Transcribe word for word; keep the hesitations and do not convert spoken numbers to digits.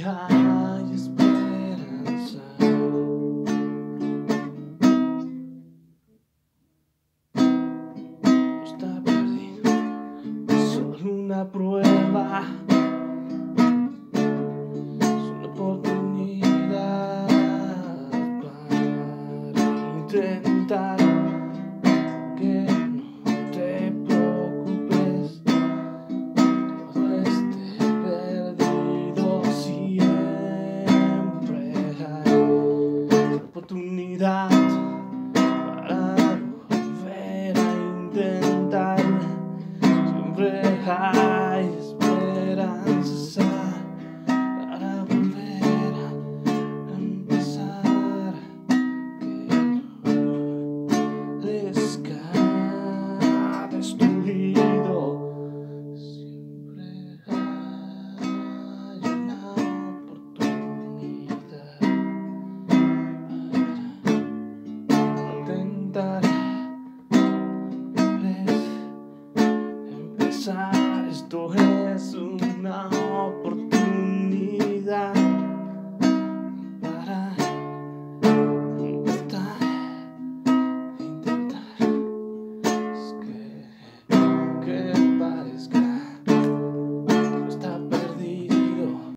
hay esperanza. No está perdido, es solo una prueba, es una oportunidad para intentar que no te preocupes. Todo esté perdido, siempre hay oportunidad para volver a intentar. Siempre hay esperanza para volver a empezar. Que descarga destruido. Siempre hay una oportunidad para intentar. Empezar, esto es una oportunidad.